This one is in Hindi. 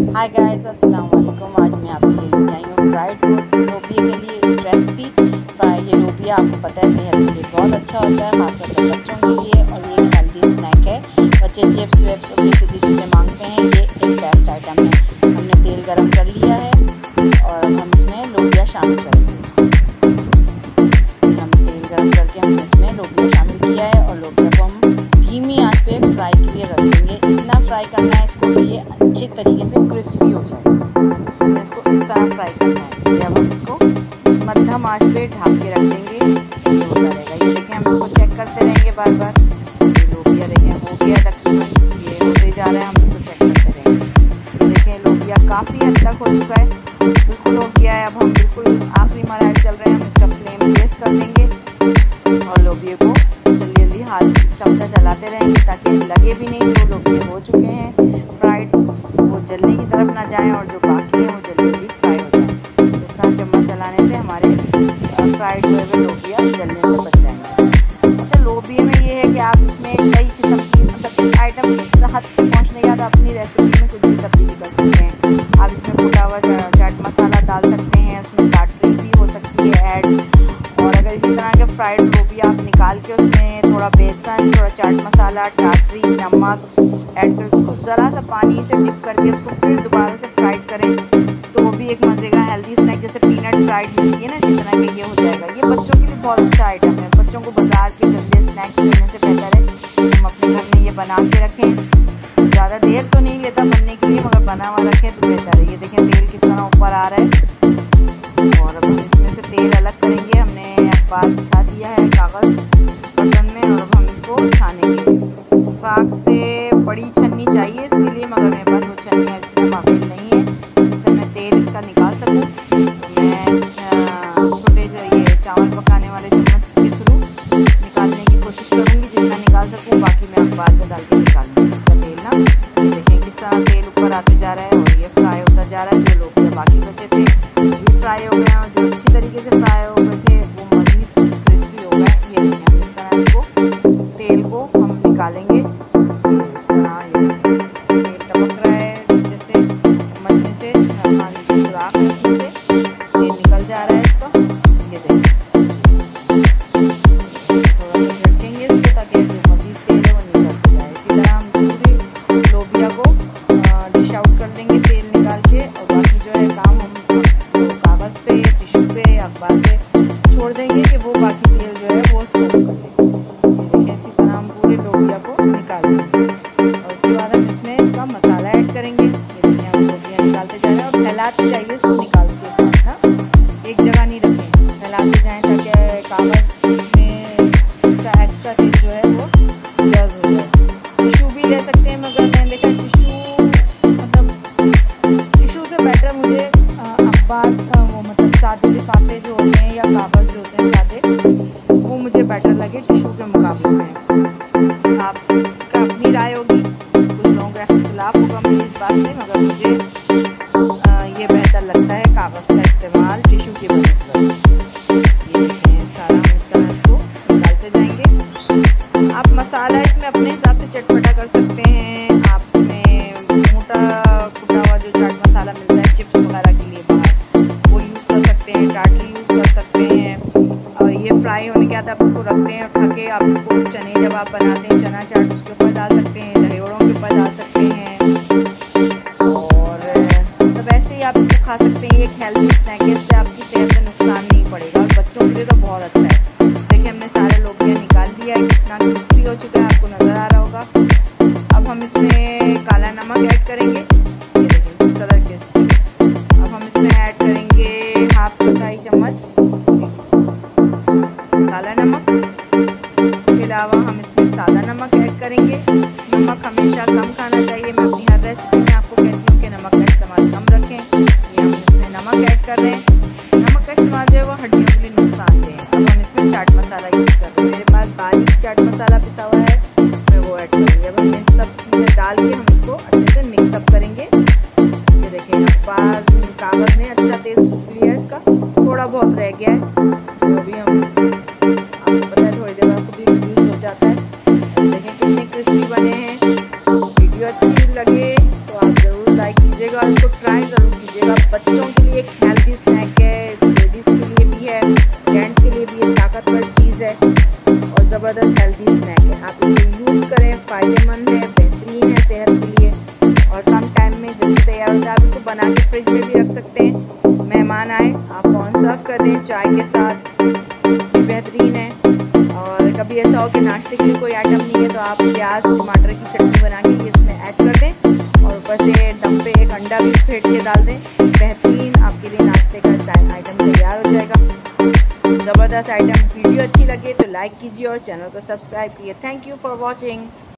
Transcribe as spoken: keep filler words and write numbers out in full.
हाय गाइस, अस्सलाम वालेकुम। आज मैं आपके लिए लेके आई हूँ फ्राइड लोबिया के लिए एक रेसिपी। फ्राई ये लोबिया आपको पता है सेहत के लिए बहुत अच्छा होता है, खासतौर पर बच्चों के लिए, और ये एक हेल्दी स्नैक है। बच्चे चिप्स वेप्स और सीधी चीज़ें मांगते हैं, ये एक बेस्ट आइटम है। हमने तेल गरम कर लिया है और हम इसमें लोबिया शामिल करेंगे। हम तेल गरम करके हमने इसमें लोबिया शामिल किया है और लोबिया को हम धीमी आंच पे फ्राई के लिए रख देंगे। इतना फ्राई करना है इसको कि ये अच्छे तरीके से क्रिस्पी हो जाए। हमने इसको इस तरह फ्राई करना है। अब हम इसको मध्यम आंच पे ढक के रख देंगे, ये होता रहेगा। ये देखें, हम इसको चेक करते रहेंगे बार बार। ये लोबिया देखें हो गया तकरीबन, ये होते जा रहा है, हम इसको चेक करते रहेंगे। देखें लोबिया काफ़ी हद तक हो चुका है, बिल्कुल हो गया है। अब हम बिल्कुल आखिरी मरहले चल रहे हैं, हम इसका फ्लेम तेज़ कर देंगे और लोबिया को जल्दी जल्दी हाथ चमचा चलाते रहेंगे ताकि लगे भी नहीं। जो लोबिया हो चुके हैं फ्राइड वो जलने की तरफ ना जाएं और जो बाकी हैं वो जल्दी जल्दी फ्राई हो जाएं। तो इस तरह चम्मच चलाने से हमारे फ्राइड हुए हुए लोबिया जलने से बच जाएंगे। अच्छा, लोबिया में ये है कि आप इसमें कई किस्म की मतलब इस आइटम की हद तक पहुँचने के बाद अपनी रेसिपी में कुछ भी तब्दीली कर सकते हैं। आप इसमें कुटा हुआ चाट मसाला डाल सकते हैं, उसमें टाटरी भी हो सकती है ऐड। और अगर इसी तरह के फ्राइड लोबिया आप निकाल के उसमें थोड़ा बेसन, थोड़ा चाट मसाला, टाटरी, नमक ऐड करके उसको ज़रा सा पानी से डिप करके उसको फिर दोबारा से फ्राइड करें तो वो भी एक मज़े का हेल्दी स्नैक जैसे पीनट फ्राइड मिलती है ना, इसी तरह का ये हो जाएगा। ये बच्चों के लिए बहुत अच्छा आइटम है। बच्चों को बाज़ार के गंदे स्नैक्स देने से बेहतर है हम अपने घर में ये बना के रखें। ज़्यादा देर तो नहीं लेता बनने के लिए, मगर बना हुआ रखें तो बेहतर है। ये देखें तेल किस तरह ऊपर आ रहा है और अब हम इसमें से तेल अलग करेंगे। हमने अखबार बिछा दिया है कागज़ बर्तन में और अब हम इसको छानेंगे। इत्तेफाक से बड़ी छन्नी चाहिए इसके लिए, मगर मेरे पास वो छन्नी इस टाइम अवेल नहीं है जिससे मैं तेल इसका निकाल सकूं। तो मैं छोटे से ये चावल पकाने वाले चम्मच के थ्रू निकालने की कोशिश करूँगी, जितना निकाल सकूँ। बाकी मैं अखबार में डाल के निकालूँगी इसका तेल ना। देखें किस तरह तेल ऊपर आते जा रहा है और ये फ्राई होता जा रहा है। जो लोग बाकी बचे थे वो फ्राई हो गए हैं और जो अच्छी तरीके से फ्राई हो गए थे वो मज़ीद क्रिस्पी हो गए। ये देखें, हम इस तरह इसको तेल को हम निकालेंगे। ये इस तरह ये तेल टपक रहा है नीचे से, चम्मच में से खाने की सुराख है, उसमें से तेल निकल जा रहा है इसका। ये देखें, थोड़ा सा झटकेंगे इसको ताकि जो मज़ीद तेल है वो निकलते जाए। इसी तरह हम पूरे लोबिया को डिश आउट कर देंगे तेल निकाल के, और बाकी जो है काम हम कागज़ पे, टिश्यू पे, अखबार पे छोड़ देंगे कि वो बाकी तेल जो है वो सोख कर लें। ये देखिए, इसी तरह हम पूरे लोबिया को निकाल लेंगे और उसके बाद हम इसमें इसका मसाला ऐड करेंगे। ये देखिए, हम लोबिया निकालते जा रहे हैं और फैलाते जाइए इसको निकाल के साथ ना, एक जगह नहीं रखें, फैलाते जाएँ ताकि कागज़ में इसका एक्स्ट्रा तेल जो है वो जज़ हो जाए। टिश्यू भी ले सकते हैं, मगर मैंने देखा टिश्यू मतलब टिश्यू से बेटर मुझे अखबार वो मतलब सादे लिफाफे जो होते हैं या कागज़ जो होते हैं सादे, वो मुझे बेटर लगे टिश्यू के मुकाबले में। आपका अपनी राय होगी, कुछ लोगों का इख्तिलाफ होगा मेरी इस बात से, मगर मुझे आ, ये बेहतर लगता है कागज़ का इस्तेमाल टिश्यू के बजाय। ये देखें, सारा हम इस तरह इसको डालते जाएंगे। आप मसाला इसमें अपने हिसाब से चटपटा कर सकते हैं। आप इसमें मोटा कुटा हुआ जो चाट मसाला मिलता है चिप्स वगैरह के लिए बाहर, वो यूज़ कर सकते हैं, टाटरी यूज़ कर सकते हैं। और ये फ्राई होने के बाद आप इसको रखते हैं, उठा के आप इसको चने जब आप बनाते हैं चना चाट उसके ऊपर डाल सकते हैं, दहेड़ों के ऊपर डाल सकते हैं और मतलब ऐसे ही आप इसको खा सकते हैं। एक हेल्दी स्नैक है, इससे आपकी सेहत में नुकसान नहीं पड़ेगा और बच्चों के लिए तो बहुत अच्छा है। देखिए, हमने सारे लोबिया निकाल दिया है, कितना क्रिस्पी हो चुका है, आपको नज़र आ रहा होगा। अब हम इसमें काला नमक ऐड करेंगे। ये देखिए इस कलर के इसमें अब हम इसमें ऐड करेंगे हाफ चौथाई चम्मच काला नमक। इसके अलावा हम इसमें सादा नमक ऐड करेंगे। नमक हमेशा कम खाना चाहिए। मैं अपनी हर रेसिपी में आपको कहती हूँ कि नमक का इस्तेमाल कम रखें। ये हम इसमें नमक ऐड कर रहे हैं। नमक का इस्तेमाल जो है वो हड्डियों के लिए नुकसानदेह है। अब हम इसमें चाट मसाला यूज़ कर रहे हैं। मेरे पास बारीक चाट मसाला पिसा हुआ है, मैं वो ऐड करूँगी। अब हम इन सब चीज़ें डाल के हम इसको अच्छे से मिक्सअप करेंगे। ये देखिए, अखबार कागज़ ने अच्छा तेल सूख लिया है, इसका थोड़ा बहुत रह गया है, जो भी हम आपको पता है थोड़ी देर बाद खुद ही रिड्यूस हो जाता है। देखें कितने क्रिस्पी बने हैं। वीडियो अच्छी लगे तो आप ज़रूर लाइक कीजिएगा बार उसको ट्राई ज़रूर कीजिएगा। बच्चों के लिए एक हेल्दी स्नैक है, लेडीज़ के लिए भी है, जेंट्स के लिए भी ये ताकतवर चीज़ है और ज़बरदस्त हेल्दी स्नैक है। आप इसे यूज़ करें, फ़ायदेमंद है, बेहतरीन है सेहत के लिए और कम टाइम में जल्दी तैयार होता है। आप इसको बना के फ्रिज में भी रख सकते हैं, मेहमान आए आप फ़ौरन सर्व कर दें चाय के साथ, बेहतरीन है। और कभी ऐसा हो कि नाश्ते के लिए कोई आइटम नहीं है तो आप प्याज टमाटर की चटनी बना के इसमें ऐड कर दें और ऊपर से दम पे एक अंडा भी फेंट के डाल दें, बेहतरीन आपके लिए नाश्ते का आइटम तैयार हो जाएगा। ज़बरदस्त आइटम। वीडियो अच्छी लगे तो लाइक कीजिए और चैनल को सब्सक्राइब कीजिए। Thank you for watching.